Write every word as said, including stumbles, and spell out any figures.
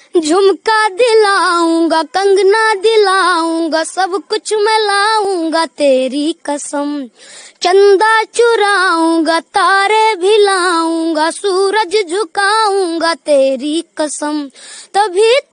झुमका दिलाऊंगा, कंगना दिलाऊंगा, सब कुछ मैं लाऊंगा तेरी कसम। चंदा चुराऊंगा, तारे भी लाऊंगा, सूरज झुकाऊंगा तेरी कसम। तभी